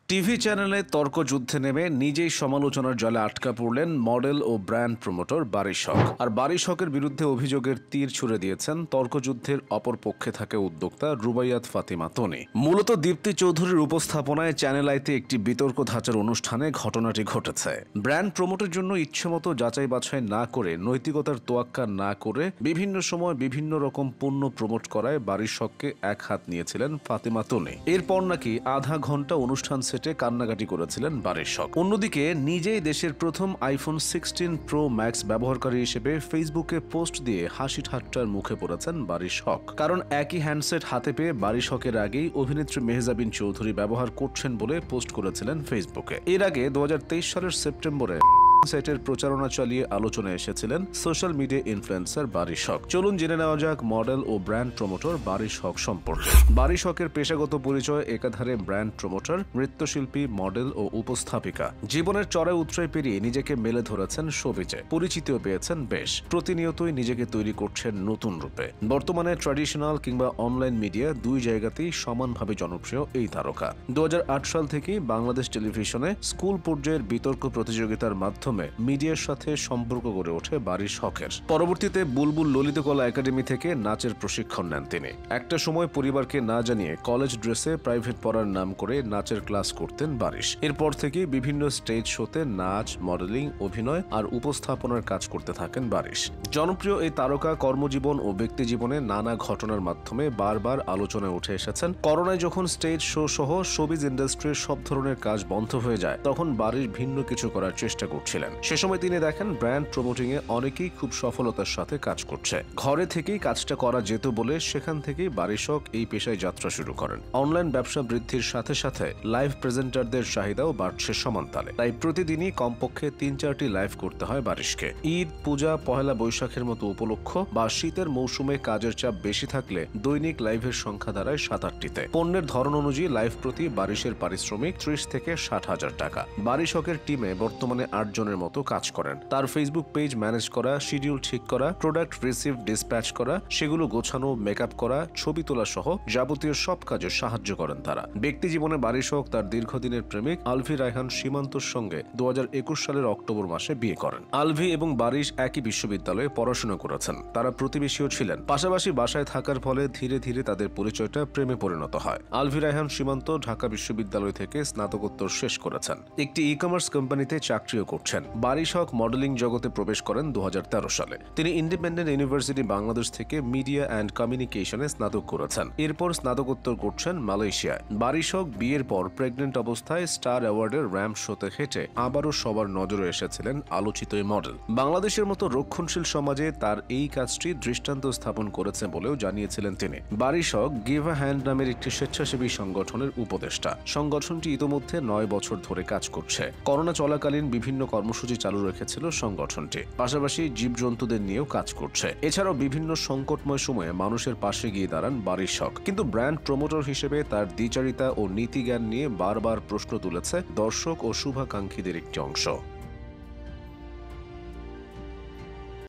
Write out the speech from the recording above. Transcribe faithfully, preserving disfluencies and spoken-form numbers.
TV চ্যানেলে তর্কযুদ্ধে নেমে নিজেই সমালোচনার জালে আটকা পড়লেন মডেল ও ব্র্যান্ড প্রমোটর বারিশ হক। আর বারিশ হকের বিরুদ্ধে অভিযোগের তীর ছুড়ে দিয়েছেন তর্কযুদ্ধের অপর পক্ষে থাকা উদ্যোক্তা রুবাইয়াত ফাতিমা তনি। মূলত দীপ্তি চৌধুরীর উপস্থাপনায় চ্যানেল আইতে একটি বিতর্ক ধাঁচার অনুষ্ঠানে ঘটনাটি ঘটেছে। ব্র্যান্ড প্রমোটের জন্য ইচ্ছেমতো যাচাই বাছাই না করে, নৈতিকতার তোয়াক্কা না করে বিভিন্ন সময় বিভিন্ন রকম পণ্য প্রমোট করায় বারিশ হককে এক হাত নিয়েছিলেন ফাতিমা তনি। এরপর নাকি আধা ঘন্টা অনুষ্ঠান সেটে কান্নাকাটি করেছিলেন বারিশ হক। অন্যদিকে নিজেই দেশের প্রথম আইফোন সিক্সটিন প্রো ম্যাক্স ব্যবহারকারী হিসেবে ফেসবুকে পোস্ট দিয়ে হাসি ঠাট্টার মুখে পড়েছেন বারিশ হক। কারণ একই হ্যান্ডসেট হাতে পেয়ে বারিশ হকের আগেই অভিনেত্রী মেহজাবিন চৌধুরী ব্যবহার করছেন বলে পোস্ট করেছিলেন ফেসবুকে। এর আগে দু হাজার তেইশ সালের সেপ্টেম্বরে সেটের প্রচারণা চালিয়ে আলোচনায় এসেছিলেন social media influencer Barish Haque. চলুন জেনে নেওয়া যাক মডেল ও ব্র্যান্ড প্রমোটর বারিশ হক সম্পর্কে। বারিশ হকের পেশাগত পরিচয় একাধারে ব্র্যান্ড প্রমোটর, নৃত্যশিল্পী, মডেল ও উপস্থাপিকা। জীবনের চড়াই উতরাই পেরিয়ে নিজেকে মেলে ধরেছেন শোবিজে, পরিচিতিও পেয়েছেন বেশ। প্রতিনিয়তই নিজেকে তৈরি করছেন নতুন রূপে। বর্তমানে ট্র্যাডিশনাল কিংবা অনলাইন মিডিয়া দুই জায়গাতেই সমানভাবে জনপ্রিয় এই তারকা। দু হাজার আট সাল থেকেই বাংলাদেশ টেলিভিশনে স্কুল পর্যায়ের বিতর্ক প্রতিযোগিতার মাধ্যমে মিডিয়ার সাথে সম্পর্ক গড়ে ওঠে বারিশ হকের। পরবর্তীতে বুলবুল ললিতকলা একাডেমি থেকে নাচের প্রশিক্ষণ নেন তিনি। একটা সময় পরিবারকে না জানিয়ে কলেজ ড্রেসে প্রাইভেট পড়ার নাম করে নাচের ক্লাস করতেন বারিশ। এরপর থেকে বিভিন্ন স্টেজ শোতে নাচ, মডেলিং, অভিনয় আর উপস্থাপনার কাজ করতে থাকেন বারিশ। জনপ্রিয় এই তারকা কর্মজীবন ও ব্যক্তিজীবনে নানা ঘটনার মাধ্যমে বারবার আলোচনায় উঠে এসেছেন। করোনায় যখন স্টেজ শো সহ শোবিজ ইন্ডাস্ট্রির সব ধরনের কাজ বন্ধ হয়ে যায়, তখন বারিশ ভিন্ন কিছু করার চেষ্টা করছিলেন। সে সময় তিনি দেখেন ব্র্যান্ড প্রমোটিং এ অনেকেই খুব সফলতার সাথে কাজ করছে। ঘরে থেকেই কাজটা করা যেত বলে সেখান থেকেই বারিশ হক এই পেশায় যাত্রা শুরু করেন। অনলাইন ব্যবসা বৃদ্ধির সাথে সাথে লাইভ প্রেজেন্টারদের চাহিদাও বাড়ছে সমানতালে। তাই প্রতিদিনই কমপক্ষে তিন চারটি লাইভ করতে হয় বারিশকে। ঈদ, পূজা, পহেলা বৈশাখের মতো উপলক্ষ বা শীতের মৌসুমে কাজের চাপ বেশি থাকলে দৈনিক লাইভের সংখ্যা দাঁড়ায় সাত আটটিতে। পণ্যের ধরন অনুযায়ী লাইভ প্রতি বারিশের পারিশ্রমিক ত্রিশ থেকে ষাট হাজার টাকা। বারিশ হকের টিমে বর্তমানে আট জনের মতো কাজ করেন। তার ফেসবুক পেজ ম্যানেজ করা, শিডিউল ঠিক করা, প্রোডাক্ট রিসিভ ডিসপ্যাচ করা, সেগুলো গোছানো, মেকআপ করা, ছবি তোলা সহ যাবতীয় সব কাজে সাহায্য করেন তারা। ব্যক্তি জীবনে বারিশ হক তার দীর্ঘদিনের প্রেমিক আলভি রায়হান সীমান্তর সঙ্গে দু হাজার একুশ সালের অক্টোবর মাসে বিয়ে করেন। আলভি এবং বারিশ একই বিশ্ববিদ্যালয়ে পড়াশোনা করেছেন। তারা প্রতিবেশীও ছিলেন। পাশাপাশি বাসায় থাকার ফলে ধীরে ধীরে তাদের পরিচয়টা প্রেমে পরিণত হয়। আলভি রায়হান সীমান্ত ঢাকা বিশ্ববিদ্যালয় থেকে স্নাতকোত্তর শেষ করেছেন। একটি ই কমার্স কোম্পানিতে চাকরিও করছেন। বারিশ হক মডেলিং জগতে প্রবেশ করেন দু হাজার তেরো সালে। তিনি ইন্ডিপেন্ডেন্ট ইউনিভার্সিটি বাংলাদেশ থেকে মিডিয়া অ্যান্ড কমিউনিকেশনে স্নাতক করেছেন। এরপর স্নাতকোত্তর করছেন মালয়েশিয়ায়। বারিশ হক বিয়ের পর প্রেগনেন্ট অবস্থায় স্টার অ্যাওয়ার্ডের র্যাম্প শোতে হেঁটে আবারও সবার নজরে এসেছিলেন আলোচিত এই মডেল। বাংলাদেশের মতো রক্ষণশীল সমাজে তার এই কাজটি দৃষ্টান্ত স্থাপন করেছে বলেও জানিয়েছিলেন তিনি। বারিশ হক গিভ আ হ্যান্ড নামের একটি স্বেচ্ছাসেবী সংগঠনের উপদেষ্টা। সংগঠনটি ইতোমধ্যে নয় বছর ধরে কাজ করছে। করোনা চলাকালীন বিভিন্ন কর্মসূচি চালু রেখেছিল সংগঠনটি। পাশাপাশি জীবজন্তুদের নিয়েও কাজ করছে। এছাড়াও বিভিন্ন সংকটময় সময়ে মানুষের পাশে গিয়ে দাঁড়ান বারিশ হক। কিন্তু ব্র্যান্ড প্রমোটর হিসেবে তার দ্বিচারিতা ও নীতিজ্ঞান নিয়ে বারবার প্রশ্ন তুলেছে দর্শক ও শুভাকাঙ্ক্ষীদের একটি অংশ।